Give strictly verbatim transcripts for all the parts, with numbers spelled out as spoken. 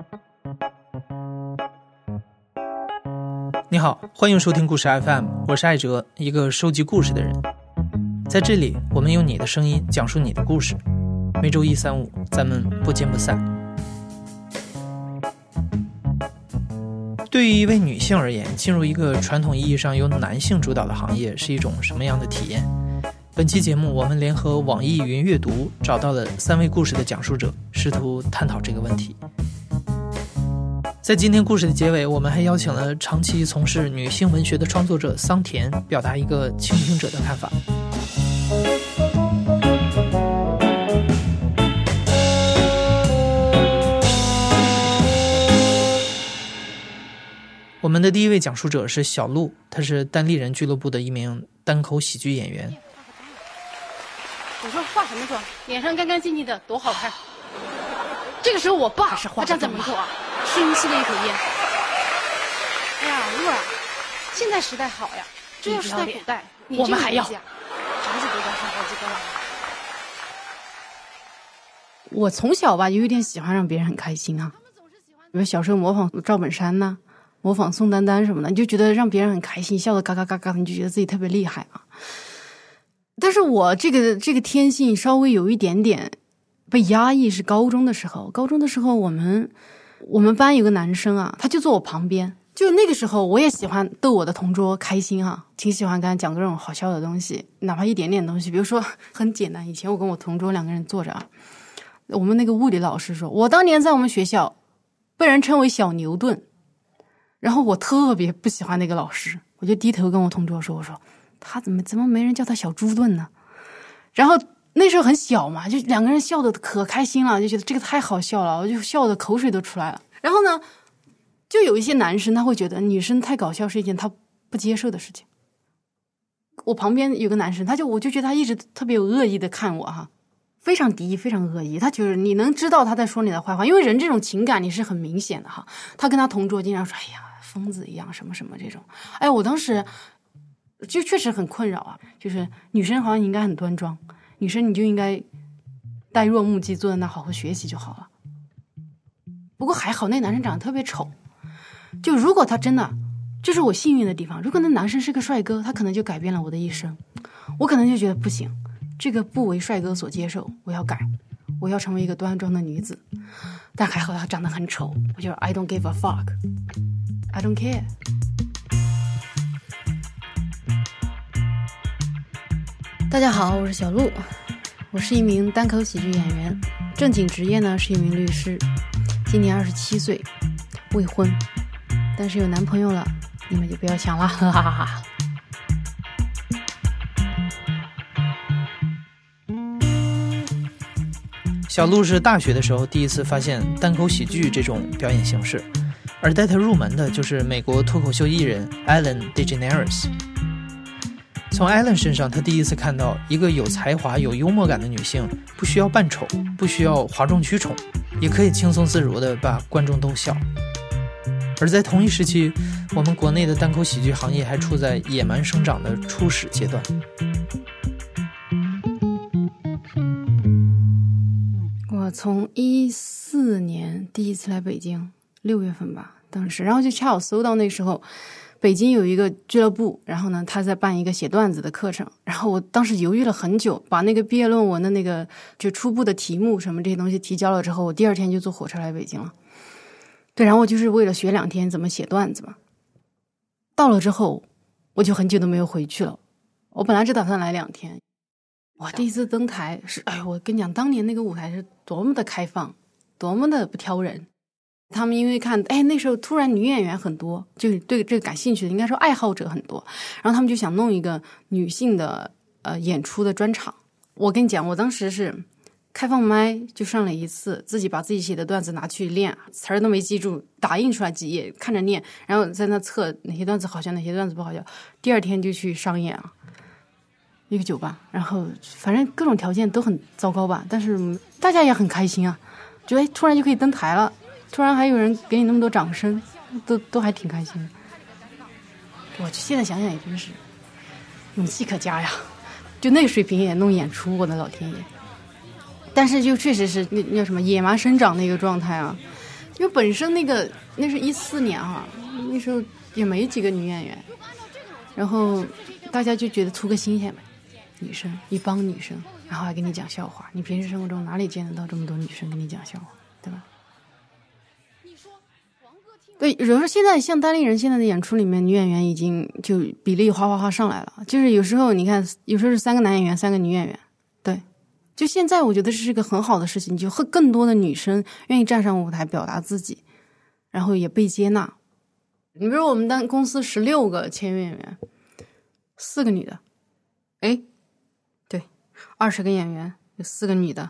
你好，欢迎收听故事 F M， 我是艾哲，一个收集故事的人。在这里，我们用你的声音讲述你的故事。每周一、三、五，咱们不见不散。对于一位女性而言，进入一个传统意义上由男性主导的行业是一种什么样的体验？本期节目，我们联合网易云阅读找到了三位故事的讲述者，试图探讨这个问题。在今天故事的结尾，我们还邀请了长期从事女性文学的创作者桑田，表达一个倾听者的看法。我们的第一位讲述者是小鹿，他是单立人俱乐部的一名单口喜剧演员。 我说化什么妆？脸上干干净净的，多好看。这个时候我爸他站在门口啊，深吸了一口烟。哎呀，鹿儿，现在时代好呀，这要是在古代，我们还要啥子都该上好几个了。 我从小吧就有点喜欢让别人很开心啊，比如小时候模仿赵本山呐、啊，模仿宋丹丹什么的，你就觉得让别人很开心，笑得嘎嘎嘎嘎，你就觉得自己特别厉害啊。但是我这个这个天性稍微有一点点被压抑，是高中的时候。高中的时候，我们我们班有个男生啊，他就坐我旁边。就那个时候，我也喜欢逗我的同桌开心啊，挺喜欢跟他讲各种好笑的东西，哪怕一点点东西。比如说很简单，以前我跟我同桌两个人坐着啊，我们那个物理老师说，我当年在我们学校被人称为小牛顿，然后我特别不喜欢那个老师，我就低头跟我同桌说，我说他怎么怎么没人叫他小猪顿呢？然后那时候很小嘛，就两个人笑得可开心了，就觉得这个太好笑了，我就笑得口水都出来了。然后呢，就有一些男生他会觉得女生太搞笑是一件他不接受的事情。我旁边有个男生，他就我就觉得他一直特别有恶意的看我哈，非常敌意，非常恶意。他就是你能知道他在说你的坏话，因为人这种情感你是很明显的哈。他跟他同桌经常说，哎呀，疯子一样什么什么这种。哎，我当时就确实很困扰啊，就是女生好像应该很端庄，女生你就应该呆若木鸡坐在那好好学习就好了。不过还好那男生长得特别丑，就如果他真的，这是我幸运的地方，如果那男生是个帅哥，他可能就改变了我的一生。我可能就觉得不行，这个不为帅哥所接受，我要改，我要成为一个端庄的女子。但还好他长得很丑，我就 I don't give a fuck, I don't care。大家好，我是小鹿，我是一名单口喜剧演员，正经职业呢是一名律师，今年二十七岁，未婚，但是有男朋友了，你们就不要想了，哈哈哈哈。 小鹿是大学的时候第一次发现单口喜剧这种表演形式，而带他入门的就是美国脱口秀艺人 Ellen DeGeneres。从 Ellen 身上，他第一次看到一个有才华有幽默感的女性不需要扮丑，不需要哗众取宠，也可以轻松自如地把观众逗笑。而在同一时期，我们国内的单口喜剧行业还处在野蛮生长的初始阶段。 我从一四年第一次来北京，六月份吧，当时，然后就恰好搜到那时候北京有一个俱乐部，然后呢他在办一个写段子的课程，然后我当时犹豫了很久，把那个毕业论文的那个就初步的题目什么这些东西提交了之后，我第二天就坐火车来北京了。对，然后我就是为了学两天怎么写段子嘛。到了之后我就很久都没有回去了，我本来只打算来两天。我第一次登台是，哎呦，我跟你讲，当年那个舞台是多么的开放，多么的不挑人。他们因为看，哎，那时候突然女演员很多，就对这个感兴趣的，应该说爱好者很多，然后他们就想弄一个女性的呃演出的专场。我跟你讲，我当时是开放麦就上了一次，自己把自己写的段子拿去练，词儿都没记住，打印出来几页看着念，然后在那测哪些段子好笑，哪些段子不好笑。第二天就去商演啊，一个酒吧，然后反正各种条件都很糟糕吧，但是大家也很开心啊，觉得哎突然就可以登台了，突然还有人给你那么多掌声，都都还挺开心的。我现在想想也真是勇气可嘉呀，就那个水平也弄演出，我的老天爷！但是就确实是那那什么野蛮生长那个状态啊， 因为本身那个那是一四年啊，那时候也没几个女演员，然后大家就觉得图个新鲜呗，女生一帮女生，然后还给你讲笑话，你平时生活中哪里见得到这么多女生给你讲笑话，对吧？对，有时候现在像单立人现在的演出里面，女演员已经就比例哗哗哗上来了，就是有时候你看，有时候是三个男演员，三个女演员，对。就现在我觉得这是一个很好的事情，就更多的女生愿意站上舞台表达自己，然后也被接纳。你比如我们单公司十六个签约演员，四个女的，哎，对，二十个演员有四个女的。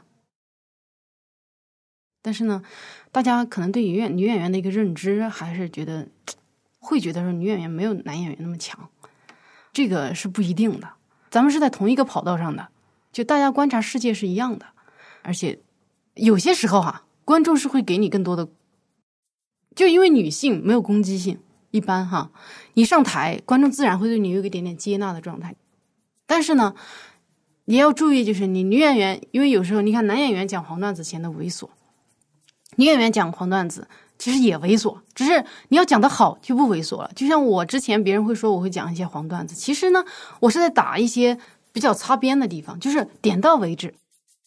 但是呢，大家可能对女演女演员的一个认知还是觉得，会觉得说女演员没有男演员那么强，这个是不一定的。咱们是在同一个跑道上的。就大家观察世界是一样的，而且有些时候哈、啊，观众是会给你更多的，就因为女性没有攻击性，一般哈，你上台，观众自然会对你有一点点接纳的状态。但是呢，你要注意，就是你女演员，因为有时候你看男演员讲黄段子显得猥琐，女演员讲黄段子其实也猥琐，只是你要讲得好就不猥琐了。就像我之前别人会说我会讲一些黄段子，其实呢，我是在打一些比较擦边的地方，就是点到为止。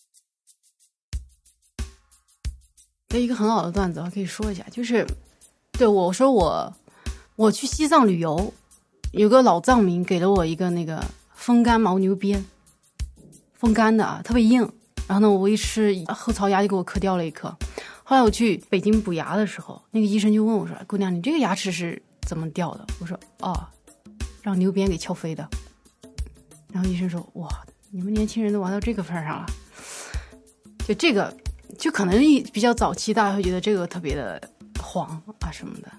有一个很好的段子我可以说一下，就是对我说我我去西藏旅游，有个老藏民给了我一个那个风干牦牛鞭，风干的啊，特别硬，然后呢我一吃后槽牙就给我磕掉了一颗。后来我去北京补牙的时候，那个医生就问我说，姑娘你这个牙齿是怎么掉的？我说哦，让牛鞭给敲飞的。然后医生说，哇，你们年轻人都玩到这个份上了。就这个就可能比较早期大家会觉得这个特别的黄啊什么的，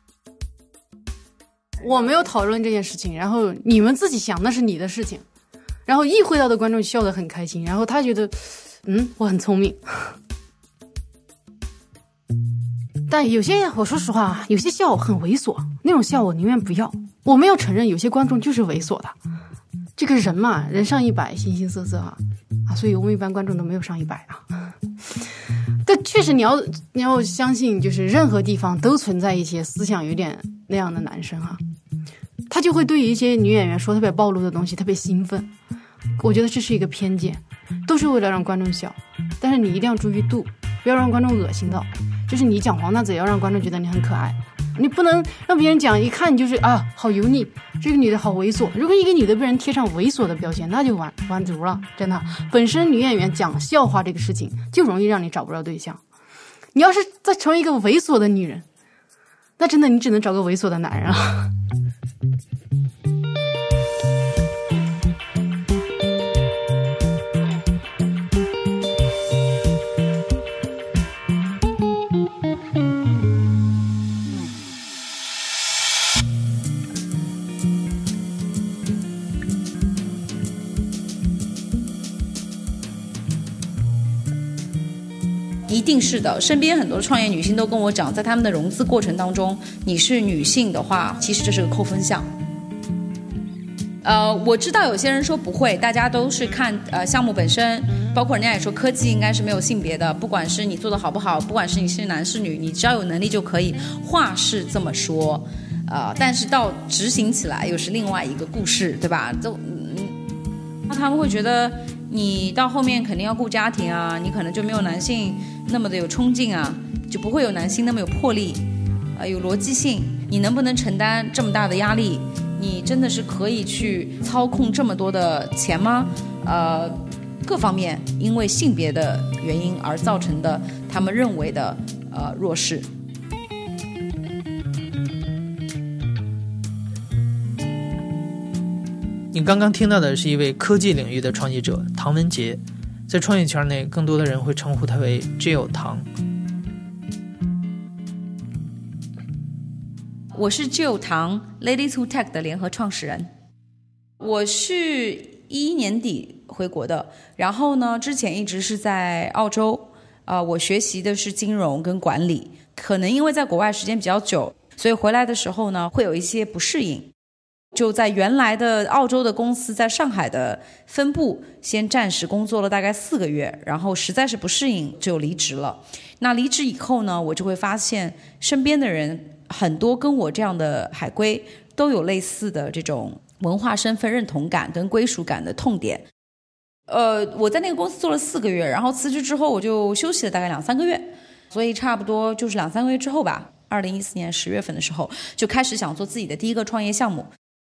我没有讨论这件事情，然后你们自己想那是你的事情，然后意会到的观众笑得很开心，然后他觉得嗯我很聪明。但有些我说实话，有些笑很猥琐，那种笑我宁愿不要。我们要承认有些观众就是猥琐的，这个人嘛，人上一百，形形色色啊啊，所以我们一般观众都没有上一百啊。但确实你要你要相信，就是任何地方都存在一些思想有点那样的男生啊，他就会对于一些女演员说特别暴露的东西特别兴奋。我觉得这是一个偏见，都是为了让观众笑，但是你一定要注意度，不要让观众恶心到。就是你讲黄段子也要让观众觉得你很可爱，你不能让别人讲一看你就是啊好油腻，这个女的好猥琐。如果一个女的被人贴上猥琐的标签，那就完完犊了，真的。本身女演员讲笑话这个事情就容易让你找不着对象，你要是再成为一个猥琐的女人，那真的你只能找个猥琐的男人啊。 一定是的，身边很多创业女性都跟我讲，在他们的融资过程当中，你是女性的话，其实这是个扣分项。呃，我知道有些人说不会，大家都是看呃项目本身，包括人家也说科技应该是没有性别的，不管是你做的好不好，不管是你是男是女，你只要有能力就可以。话是这么说，呃，但是到执行起来又是另外一个故事，对吧？就嗯，那他们会觉得你到后面肯定要顾家庭啊，你可能就没有男性那么的有冲劲啊，就不会有男性那么有魄力，呃，有逻辑性。你能不能承担这么大的压力？你真的是可以去操控这么多的钱吗？呃，各方面因为性别的原因而造成的他们认为的呃弱势。 你刚刚听到的是一位科技领域的创业者唐文杰，在创业圈内更多的人会称呼他为 Jill 唐。 我是 Jill 唐 Ladies Who Tech 的联合创始人。我是一一年底回国的，然后呢之前一直是在澳洲，呃，我学习的是金融跟管理，可能因为在国外时间比较久，所以回来的时候呢会有一些不适应。 就在原来的澳洲的公司在上海的分部先暂时工作了大概四个月，然后实在是不适应就离职了。那离职以后呢，我就会发现身边的人很多跟我这样的海归都有类似的这种文化身份认同感跟归属感的痛点。呃，我在那个公司做了四个月，然后辞职之后我就休息了大概两三个月，所以差不多就是两三个月之后吧，二零一四年十月份的时候就开始想做自己的第一个创业项目。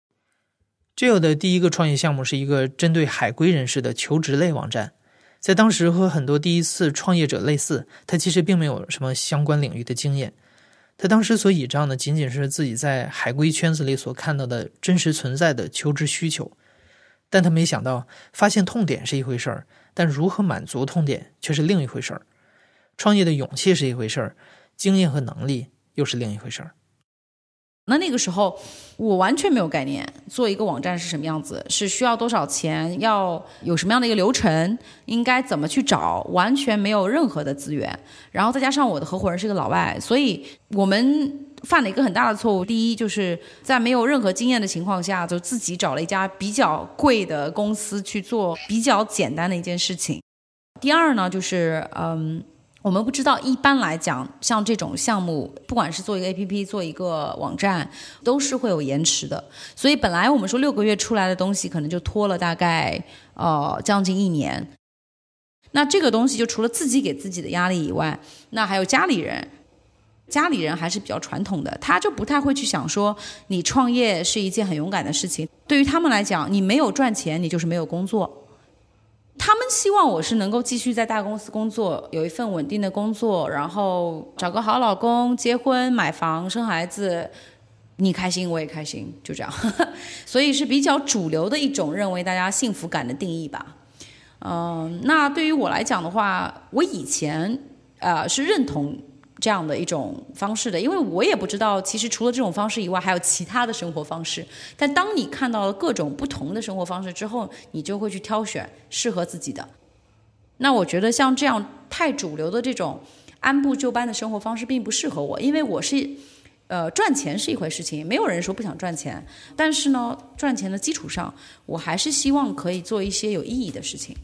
Jill 的第一个创业项目是一个针对海归人士的求职类网站。在当时和很多第一次创业者类似，他其实并没有什么相关领域的经验。他当时所倚仗的仅仅是自己在海归圈子里所看到的真实存在的求职需求。但他没想到，发现痛点是一回事儿，但如何满足痛点却是另一回事儿。创业的勇气是一回事儿，经验和能力又是另一回事儿。 那那个时候我完全没有概念，做一个网站是什么样子，是需要多少钱，要有什么样的一个流程，应该怎么去找，完全没有任何的资源。然后再加上我的合伙人是个老外，所以我们犯了一个很大的错误。第一，就是在没有任何经验的情况下，就自己找了一家比较贵的公司去做比较简单的一件事情。第二呢，就是嗯。我们不知道，一般来讲，像这种项目，不管是做一个 A P P， 做一个网站，都是会有延迟的。所以本来我们说六个月出来的东西，可能就拖了大概呃将近一年。那这个东西就除了自己给自己的压力以外，那还有家里人。家里人还是比较传统的，他就不太会去想说你创业是一件很勇敢的事情。对于他们来讲，你没有赚钱，你就是没有工作。他们希望我是能够继续在大公司工作，有一份稳定的工作，然后找个好老公，结婚买房生孩子，你开心我也开心，就这样所以是比较主流的一种认为大家幸福感的定义吧。嗯，那对于我来讲的话，我以前呃是认同这样的一种方式的，因为我也不知道其实除了这种方式以外还有其他的生活方式。但当你看到了各种不同的生活方式之后，你就会去挑选适合自己的。那我觉得像这样太主流的这种按部就班的生活方式并不适合我，因为我是呃赚钱是一回事情，没有人说不想赚钱，但是呢赚钱的基础上，我还是希望可以做一些有意义的事情。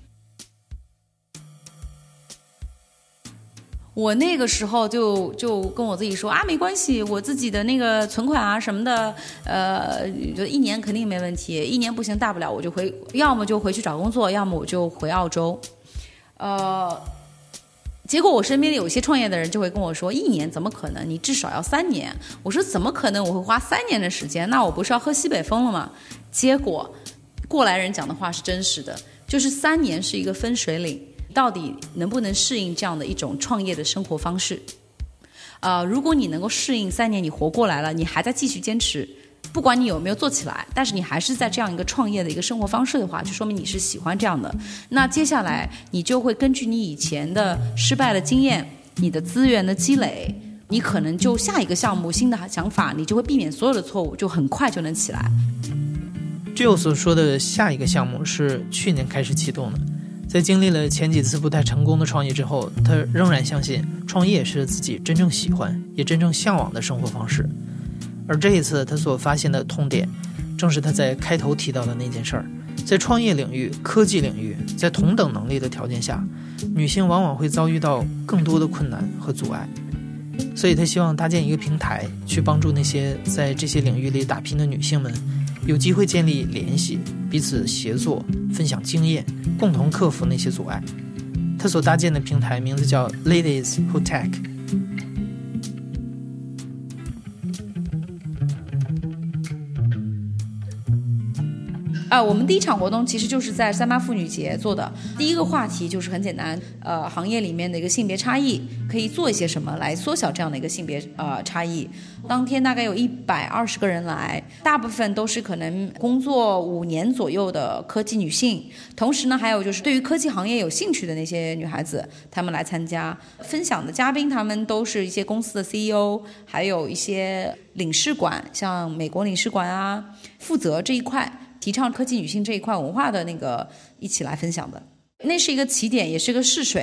我那个时候就就跟我自己说啊，没关系，我自己的那个存款啊什么的，呃，就一年肯定没问题，一年不行，大不了我就回，要么就回去找工作，要么我就回澳洲。呃，结果我身边有一些创业的人就会跟我说，一年怎么可能？你至少要三年。我说怎么可能？我会花三年的时间，那我不是要喝西北风了吗？结果过来人讲的话是真实的，就是三年是一个分水岭。到底能不能适应这样的一种创业的生活方式？呃，如果你能够适应三年，你活过来了，你还在继续坚持，不管你有没有做起来，但是你还是在这样一个创业的一个生活方式的话，就说明你是喜欢这样的。那接下来你就会根据你以前的失败的经验，你的资源的积累，你可能就下一个项目新的想法，你就会避免所有的错误，就很快就能起来。 Jill所说的下一个项目是去年开始启动的。在经历了前几次不太成功的创业之后，他仍然相信创业是自己真正喜欢也真正向往的生活方式。而这一次他所发现的痛点，正是他在开头提到的那件事儿。在创业领域、科技领域，在同等能力的条件下，女性往往会遭遇到更多的困难和阻碍。所以他希望搭建一个平台，去帮助那些在这些领域里打拼的女性们有机会建立联系，彼此协作，分享经验，共同克服那些阻碍。他所搭建的平台名字叫 Ladies Who Tech。 啊，我们第一场活动其实就是在三八妇女节做的。第一个话题就是很简单，呃，行业里面的一个性别差异可以做一些什么来缩小这样的一个性别呃差异。当天大概有一百二十个人来，大部分都是可能工作五年左右的科技女性，同时呢，还有就是对于科技行业有兴趣的那些女孩子，她们来参加。分享的嘉宾他们都是一些公司的 C E O， 还有一些领事馆，像美国领事馆啊，负责这一块。提倡科技女性这一块文化的那个一起来分享的，那是一个起点，也是个试水。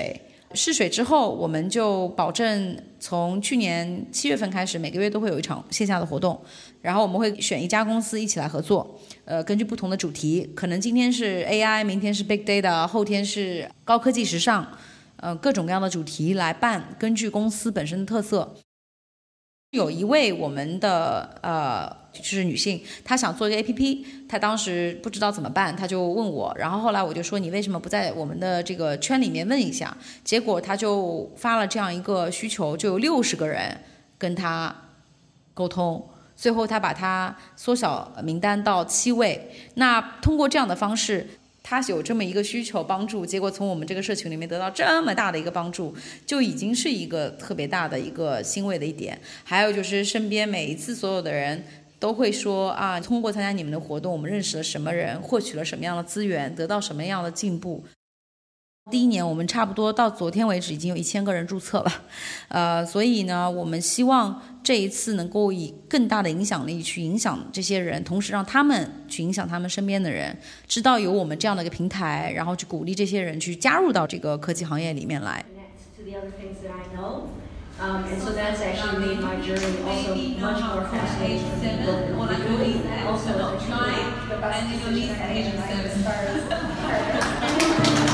试水之后，我们就保证从去年七月份开始，每个月都会有一场线下的活动，然后我们会选一家公司一起来合作，呃，根据不同的主题，可能今天是 A I， 明天是 Big Data， 后天是高科技时尚，呃，各种各样的主题来办，根据公司本身的特色。有一位我们的呃就是女性，她想做一个 A P P， 她当时不知道怎么办，她就问我，然后后来我就说你为什么不在我们的这个圈里面问一下，结果她就发了这样一个需求，就有六十个人跟她沟通，最后她把她缩小名单到七位。那通过这样的方式，他有这么一个需求帮助，结果从我们这个社群里面得到这么大的一个帮助，就已经是一个特别大的一个欣慰的一点。还有就是身边每一次所有的人都会说啊，通过参加你们的活动，我们认识了什么人，获取了什么样的资源，得到什么样的进步。第一年我们差不多到昨天为止已经有一千个人注册了，呃，所以呢，我们希望这一次能够以更大的影响力去影响这些人，同时让他们去影响他们身边的人，知道有我们这样的一个平台，然后去鼓励这些人去加入到这个科技行业里面来。Um, and so that's actually made my journey also much more fascinating for people than really also actually the best decision I made in my life as far as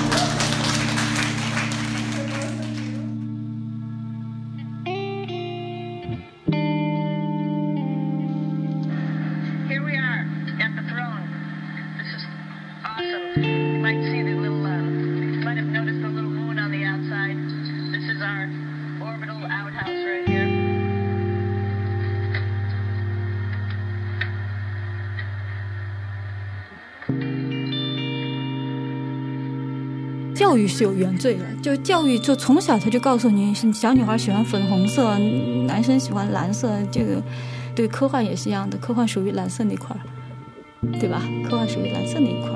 教育是有原罪的，就教育就从小他就告诉你，小女孩喜欢粉红色，男生喜欢蓝色，这个对科幻也是一样的，科幻属于蓝色那块，对吧？科幻属于蓝色那一块。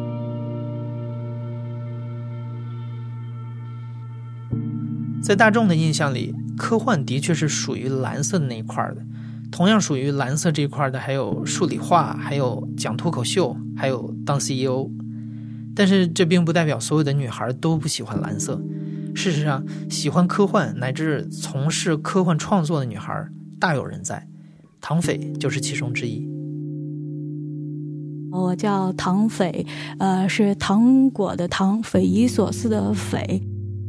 在大众的印象里，科幻的确是属于蓝色的那一块的。同样属于蓝色这一块的还有数理化，还有讲脱口秀，还有当 C E O。但是这并不代表所有的女孩都不喜欢蓝色。事实上，喜欢科幻乃至从事科幻创作的女孩大有人在，唐斐就是其中之一。 我叫唐斐，呃，是糖果的糖，匪夷所思的匪。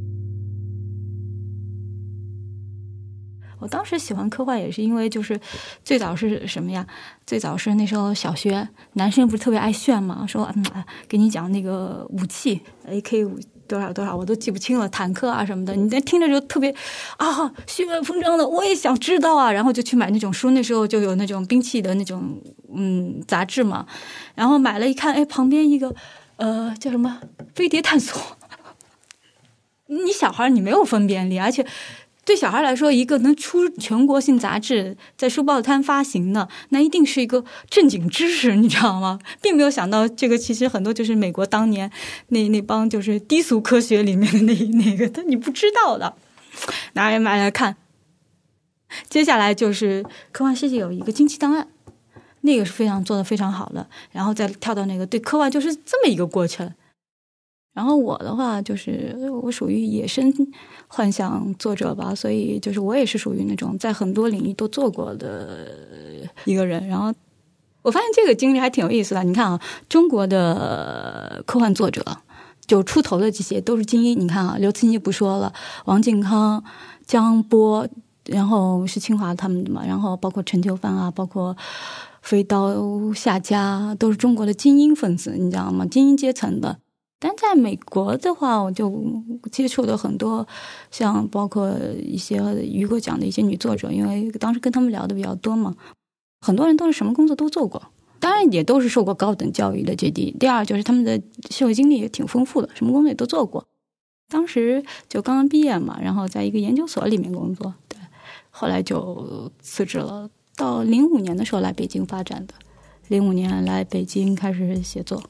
我当时喜欢科幻也是因为就是最早是什么呀？最早是那时候小学男生不是特别爱炫嘛，说嗯，给你讲那个武器 A K 五多少多少我都记不清了，坦克啊什么的，你在听着就特别啊血脉喷张的，我也想知道啊，然后就去买那种书，那时候就有那种兵器的那种嗯杂志嘛，然后买了一看，哎，旁边一个呃叫什么飞碟探索，你小孩你没有分辨力，而且。对小孩来说，一个能出全国性杂志在书报摊发行的，那一定是一个正经知识，你知道吗？并没有想到这个其实很多就是美国当年那那帮就是低俗科学里面的那那个，但你不知道的，拿来买来看。接下来就是科幻世界有一个惊奇档案，那个是非常做得非常好的，然后再跳到那个对科幻就是这么一个过程。然后我的话就是我属于野生幻想作者吧，所以就是我也是属于那种在很多领域都做过的一个人。然后我发现这个经历还挺有意思的。你看啊，中国的科幻作者就出头的这些都是精英。你看啊，刘慈欣就不说了，王靖康、江波，然后是清华他们的嘛，然后包括陈秋帆啊，包括飞刀、夏家，都是中国的精英分子，你知道吗？精英阶层的。但在美国的话，我就接触了很多像包括一些雨果奖的一些女作者，因为当时跟他们聊的比较多嘛，很多人都是什么工作都做过，当然也都是受过高等教育的。这第第二就是他们的社会经历也挺丰富的，什么工作也都做过。当时就刚刚毕业嘛，然后在一个研究所里面工作，对，后来就辞职了。到零五年的时候来北京发展的，零五年来北京开始写作。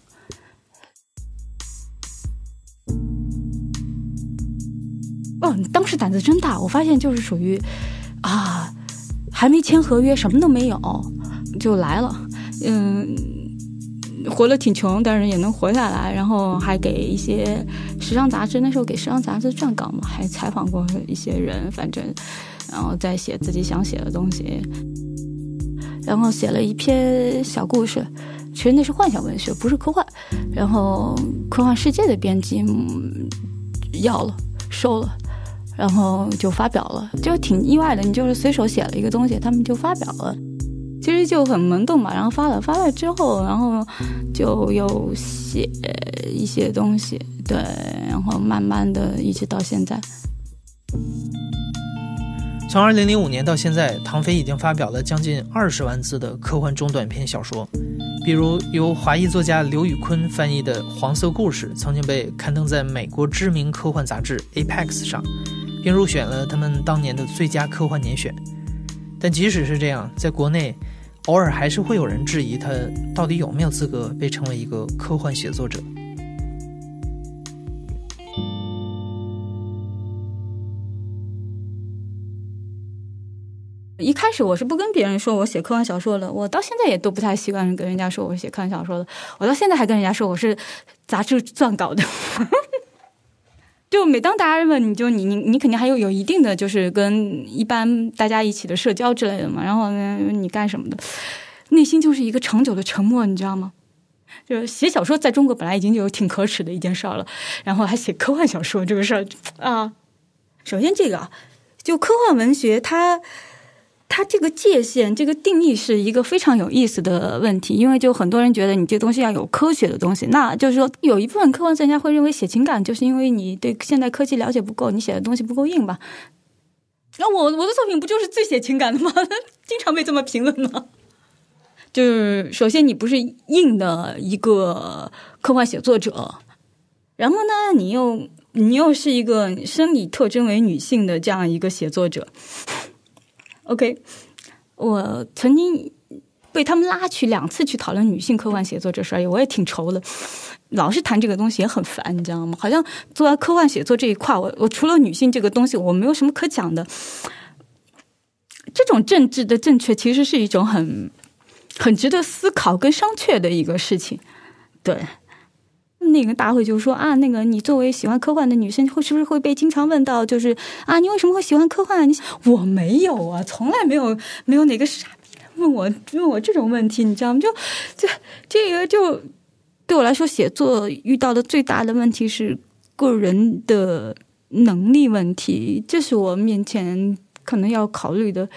哦，当时胆子真大，我发现就是属于啊，还没签合约，什么都没有就来了，嗯，活得挺穷，但是也能活下来，然后还给一些时尚杂志，那时候给时尚杂志撰稿嘛，还采访过一些人，反正然后再写自己想写的东西，然后写了一篇小故事，其实那是幻想文学，不是科幻，然后科幻世界的编辑、嗯、要了收了，然后就发表了，就挺意外的，你就是随手写了一个东西，他们就发表了，其实就很懵懂嘛，然后发了发了之后，然后就又写一些东西，对，然后慢慢的一直到现在。 从二零零五年到现在，唐飞已经发表了将近二十万字的科幻中短篇小说，比如由华裔作家刘宇昆翻译的《黄色故事》曾经被刊登在美国知名科幻杂志 A P E X 上，并入选了他们当年的最佳科幻年选。但即使是这样，在国内偶尔还是会有人质疑他到底有没有资格被称为一个科幻写作者。 一开始我是不跟别人说我写科幻小说的，我到现在也都不太习惯跟人家说我写科幻小说的，我到现在还跟人家说我是杂志撰稿的。就每当大家问你，就你你你肯定还有有一定的就是跟一般大家一起的社交之类的嘛，然后呢你干什么的，内心就是一个长久的沉默，你知道吗？就是写小说在中国本来已经有挺可耻的一件事了，然后还写科幻小说这个事儿啊，首先这个啊，就科幻文学它。它这个界限这个定义是一个非常有意思的问题，因为就很多人觉得你这东西要有科学的东西，那就是说有一部分科幻专家会认为写情感就是因为你对现代科技了解不够，你写的东西不够硬吧。那我我的作品不就是最写情感的吗？经常被这么评论吗？就是首先你不是硬的一个科幻写作者，然后呢你又你又是一个生理特征为女性的这样一个写作者。OK， 我曾经被他们拉去两次去讨论女性科幻写作这事儿，我也挺愁的。老是谈这个东西也很烦，你知道吗？好像做科幻写作这一块，我我除了女性这个东西，我没有什么可讲的。这种政治的正确其实是一种很很值得思考跟商榷的一个事情，对。那个大会就说啊，那个你作为喜欢科幻的女生，会是不是会被经常问到，就是啊，你为什么会喜欢科幻？你我没有啊，从来没有没有哪个傻逼问我问我这种问题，你知道吗？就这这个就对我来说，写作遇到的最大的问题是个人的能力问题，这是我面前可能要考虑的。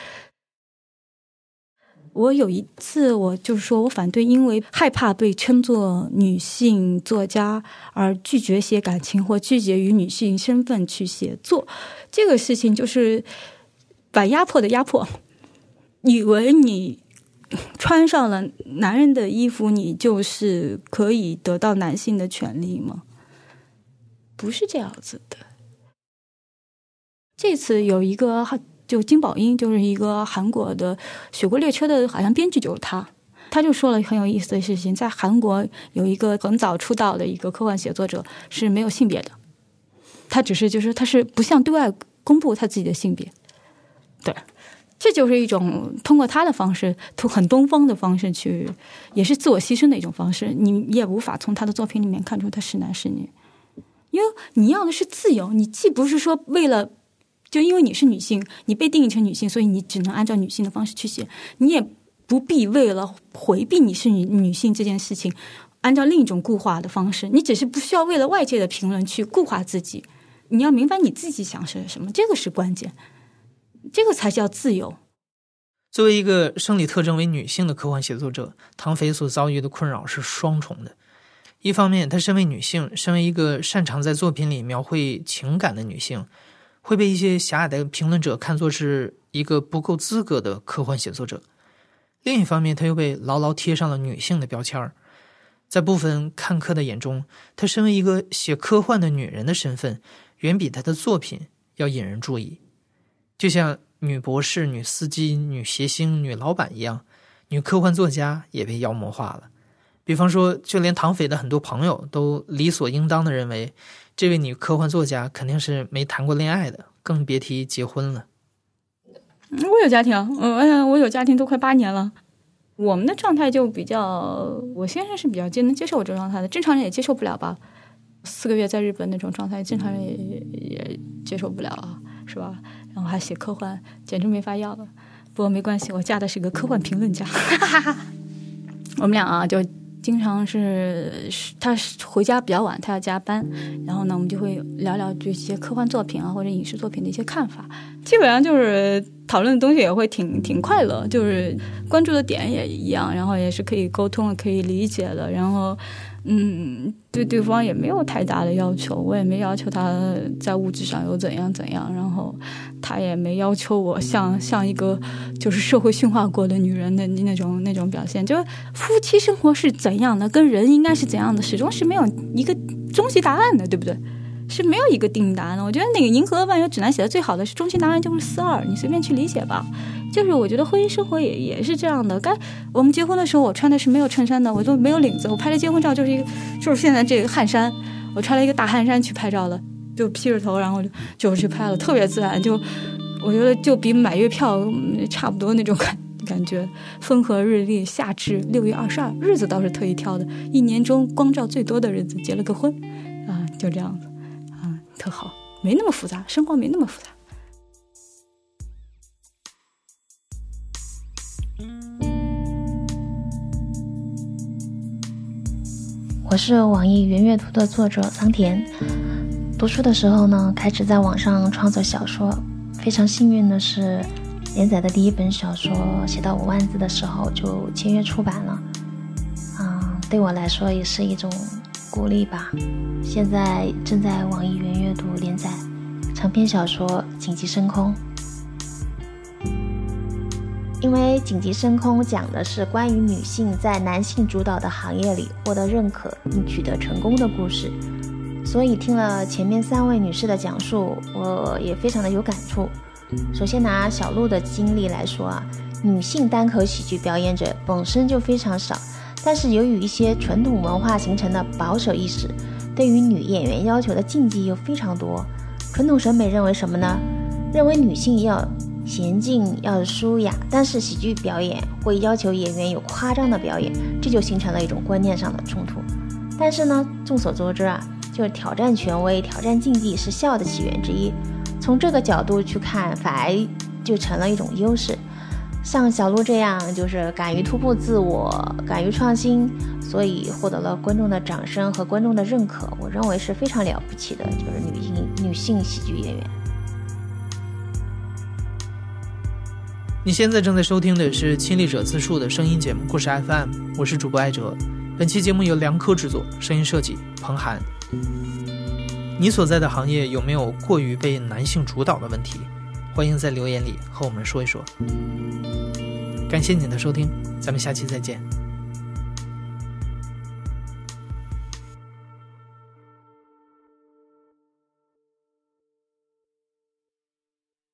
我有一次我就是说我反对因为害怕被称作女性作家而拒绝写感情或拒绝与女性身份去写作，这个事情就是把压迫的压迫，以为你穿上了男人的衣服你就是可以得到男性的权利吗？不是这样子的。这次有一个就金宝英，就是一个韩国的雪国列车的好像编剧，就是他他就说了很有意思的事情，在韩国有一个很早出道的一个科幻写作者是没有性别的，他只是就是他是不向对外公布他自己的性别，对，这就是一种通过他的方式，很东方的方式去，也是自我牺牲的一种方式，你也无法从他的作品里面看出他是男是女，因为你要的是自由，你既不是说为了就因为你是女性，你被定义成女性，所以你只能按照女性的方式去写，你也不必为了回避你是女女性这件事情按照另一种固化的方式，你只是不需要为了外界的评论去固化自己，你要明白你自己想是什么，这个是关键，这个才叫自由。 作为一个生理特征为女性的科幻写作者，唐飞所遭遇的困扰是双重的。一方面，她身为女性，身为一个擅长在作品里描绘情感的女性，会被一些狭隘的评论者看作是一个不够资格的科幻写作者。另一方面，她又被牢牢贴上了女性的标签。在部分看客的眼中，她身为一个写科幻的女人的身份，远比她的作品要引人注意。就像女博士、女司机、女谐星、女老板一样，女科幻作家也被妖魔化了。比方说，就连唐飞的很多朋友都理所应当地认为，这位女科幻作家肯定是没谈过恋爱的，更别提结婚了。 我有家庭，我我有家庭都快八年了。我们的状态就比较，我先生是比较能接受我这状态的，正常人也接受不了吧。 四个月在日本那种状态，正常人也也接受不了啊，是吧？然后还写科幻，简直没法要了。不过没关系，我嫁的是个科幻评论家。我们俩啊，就经常是他回家比较晚，他要加班，然后呢，我们就会聊聊这些科幻作品啊或者影视作品的一些看法。基本上就是讨论的东西也会挺挺快乐，就是关注的点也一样，然后也是可以沟通的，可以理解的，然后。嗯，对对方也没有太大的要求，我也没要求他在物质上有怎样怎样，然后他也没要求我像像一个就是社会驯化过的女人的那种那种表现。就是夫妻生活是怎样的，跟人应该是怎样的，始终是没有一个终极答案的，对不对？是没有一个定义答案的。我觉得那个《银河万有指南》写的最好的是终极答案就是四二，你随便去理解吧。就是我觉得婚姻生活也也是这样的。该我们结婚的时候，我穿的是没有衬衫的，我都没有领子。我拍的结婚照就是一个，就是现在这个汗衫，我穿了一个大汗衫去拍照了，就披着头，然后就就去拍了，特别自然。就我觉得就比买月票差不多那种感感觉。风和日丽，夏至六月二十二，日子倒是特意挑的，一年中光照最多的日子，结了个婚啊，就这样子啊，特好，没那么复杂，生活没那么复杂。 我是网易云阅读的作者桑田。读书的时候呢，开始在网上创作小说，非常幸运的是，连载的第一本小说写到五万字的时候就签约出版了。嗯，对我来说也是一种鼓励吧。现在正在网易云阅读连载长篇小说《紧急升空》。因为紧急升空讲的是关于女性在男性主导的行业里获得认可并取得成功的故事，所以听了前面三位女士的讲述，我也非常的有感触。首先拿小鹿的经历来说啊，女性单口喜剧表演者本身就非常少，但是由于一些传统文化形成的保守意识，对于女演员要求的禁忌又非常多。传统审美认为什么呢？认为女性要娴静，要舒雅，但是喜剧表演会要求演员有夸张的表演，这就形成了一种观念上的冲突。但是呢，众所周知啊，就是挑战权威、挑战禁忌是笑的起源之一。从这个角度去看，反而就成了一种优势。像小鹿这样，就是敢于突破自我，敢于创新，所以获得了观众的掌声和观众的认可，我认为是非常了不起的，就是女性女性喜剧演员。 你现在正在收听的是亲历者自述的声音节目故事 F M， 我是主播艾哲。本期节目由梁科制作，声音设计彭涵。你所在的行业有没有过于被男性主导的问题？欢迎在留言里和我们说一说。感谢你的收听，咱们下期再见。